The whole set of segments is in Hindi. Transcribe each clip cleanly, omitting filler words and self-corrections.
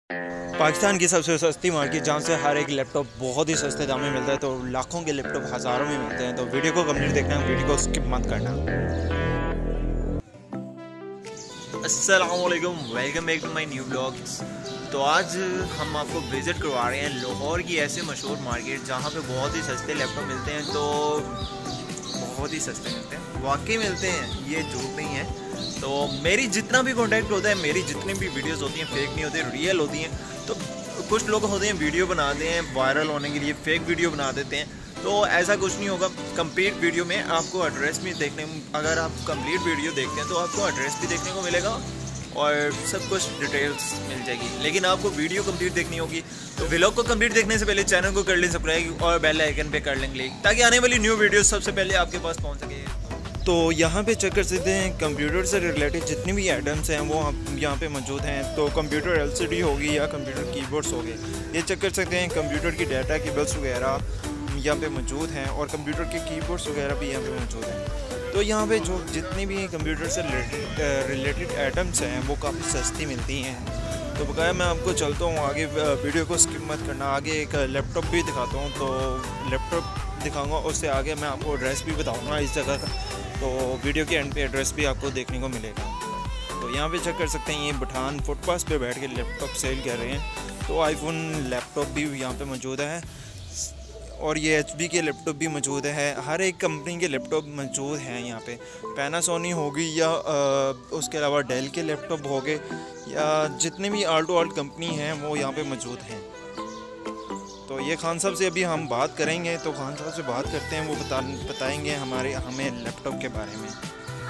पाकिस्तान की सबसे सस्ती मार्केट जहाँ से हर एक लैपटॉप बहुत ही सस्ते दाम में मिलता है, तो लाखों के लैपटॉप हज़ारों में मिलते हैं। तो वीडियो को कंप्लीट देखना, वीडियो को स्किप मत करना। अस्सलाम वालेकुम, welcome back to my new blogs. तो आज हम आपको विज़िट करवा रहे हैं लाहौर की ऐसे मशहूर मार्केट जहाँ पे बहुत ही सस्ते लैपटॉप मिलते हैं। तो बहुत ही सस्ते मिलते हैं, वाकई मिलते हैं, ये झूठ नहीं है। तो मेरी जितना भी कॉन्टेक्ट होता है, मेरी जितनी भी वीडियोस होती हैं फेक नहीं होती, रियल होती हैं। तो कुछ लोग होते हैं वीडियो बनाते हैं वायरल होने के लिए, फेक वीडियो बना देते हैं। तो ऐसा कुछ नहीं होगा। कंप्लीट वीडियो में आपको एड्रेस भी देखने, अगर आप कंप्लीट वीडियो देखते हैं तो आपको एड्रेस भी देखने को मिलेगा और सब कुछ डिटेल्स मिल जाएगी। लेकिन आपको वीडियो कंप्लीट देखनी होगी। तो व्लॉग को कंप्लीट देखने से पहले चैनल को कर लें सब्सक्राइब और बेल आइकन पे कर लें क्लिक, ताकि आने वाली न्यू वीडियो सबसे पहले आपके पास पहुंच सके। तो यहाँ पे चेक कर सकते हैं कंप्यूटर से रिलेटेड जितने भी आइटम्स हैं वो यहाँ पे मौजूद हैं। तो कंप्यूटर LCD होगी या कंप्यूटर कीबोर्ड्स हो गए, ये चेक कर सकते हैं। कंप्यूटर की डाटा केबल्स वगैरह यहाँ पे मौजूद हैं और कंप्यूटर के कीबोर्ड्स वगैरह भी यहाँ पे मौजूद हैं। तो यहाँ पे जो जितनी भी कंप्यूटर से रिलेटेड आइटम्स हैं वो काफ़ी सस्ती मिलती हैं। तो बकाया मैं आपको चलता हूँ आगे, वीडियो को स्किप मत करना। आगे एक लैपटॉप भी दिखाता हूँ, तो लैपटॉप दिखाऊँगा, उससे आगे मैं आपको एड्रेस भी बताऊँगा इस जगह का। तो वीडियो के एंड पे एड्रेस भी आपको देखने को मिलेगा। तो यहाँ पे चेक कर सकते हैं, ये पठान फुटपाथ पे बैठ के लैपटॉप सेल कर रहे हैं। तो आईफोन लैपटॉप भी यहाँ पे मौजूद है और ये HP के लैपटॉप भी मौजूद है। हर एक कंपनी के लैपटॉप मौजूद हैं यहाँ पे। पैनासोनिक होगी या उसके अलावा डेल के लैपटॉप हो गए या जितने भी ऑल टू ऑल कंपनी हैं वो यहाँ पे मौजूद हैं। तो ये खान साहब से अभी हम बात करेंगे। तो खान साहब से बात करते हैं, वो बताएंगे हमें लैपटॉप के बारे में।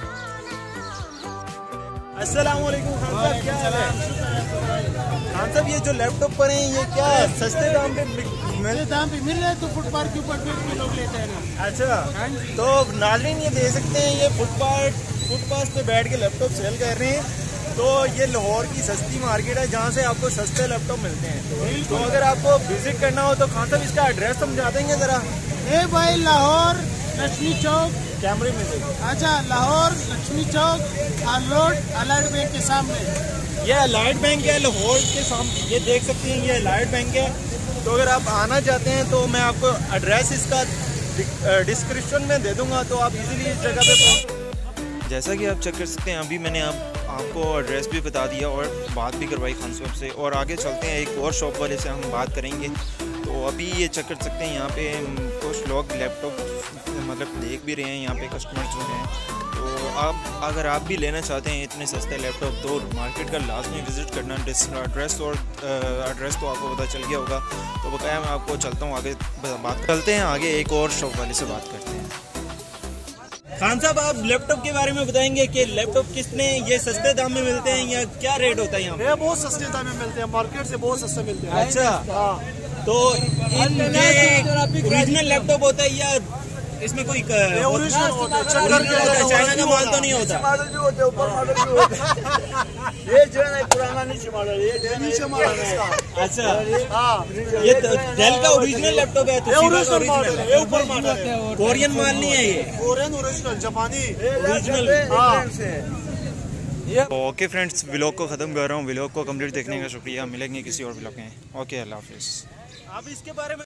अस्सलाम वालेकुम खान साहब, क्या हाल है? खान साहब, ये जो लैपटॉप पर हैं ये क्या सस्ते दाम पे मिल रहे हैं? तो फुटपाथ के ऊपर भी लोग लेते हैं ना। अच्छा, तो नाज़रीन ये देख सकते हैं, ये फुटपाथ पे बैठ के लैपटॉप सेल कर रहे हैं। तो ये लाहौर की सस्ती मार्केट है जहाँ से आपको सस्ते लैपटॉप मिलते हैं। तो अगर आपको विजिट करना हो तो खान साहब इसका एड्रेस समझा देंगे ज़रा। भाई लाहौर लक्ष्मी चौक कैमरे में से। अच्छा, Lahore Laxmi Chowk road Allied bank के सामने। ये अलाइड बैंक है लाहौर के सामने, ये देख सकते हैं, ये अलाइड बैंक है। तो अगर आप आना चाहते हैं तो मैं आपको एड्रेस इसका डिस्क्रिप्शन में दे दूंगा, तो आप इजीली इस जगह पे पहुँच। जैसा कि आप चेक कर सकते हैं, अभी मैंने आपको एड्रेस भी बता दिया और बात भी करवाई खान साहब से। और आगे चलते हैं, एक और शॉप वाले से हम बात करेंगे। तो अभी ये चेक कर सकते हैं, यहाँ पे कुछ लोग लैपटॉप मतलब देख भी रहे हैं, यहाँ पे कस्टमर जो हैं। तो अगर आप भी लेना चाहते हैं इतने सस्ते लैपटॉप, तो मार्केट का लाजमी विज़िट करना। एड्रेस तो आपको पता चल गया होगा। तो बकाया मैं आपको चलता हूँ आगे, बात करते हैं आगे, एक और शॉप वाले से बात करते हैं। खान साहब, आप लैपटॉप के बारे में बताएंगे कि लैपटॉप कितने ये सस्ते दाम में मिलते हैं या क्या रेट होता है यहाँ पे? बहुत सस्ते दाम में मिलते हैं, मार्केट से बहुत सस्ते मिलते हैं। अच्छा, तो ओरिजिनल लैपटॉप होता है या इसमें कोई ओरिजिनल होता है? चाइना का माल तो नहीं होता? मॉडल भी होते हैं, ऊपर मॉडल भी होते हैं। ये जो है ना पुराना नीचे मॉडल, ये नीचे मॉडल है। अच्छा, हाँ, ये डेल का ओरिजिनल लैपटॉप है? तो ओरिजिनल मॉडल है, ऊपर मॉडल है। कोरियन माल नहीं है ये? कोरियन ओरिजिनल, जापानी ओरिजिनल। हाँ। ओके फ्रेंड्स, व्लॉग को ख़त्म कर रहा हूँ। व्लॉग को कंप्लीट देखने का शुक्रिया। मिलेंगे किसी और व्लॉग में। ओके, अल्लाह हाफिज़। आप इसके बारे में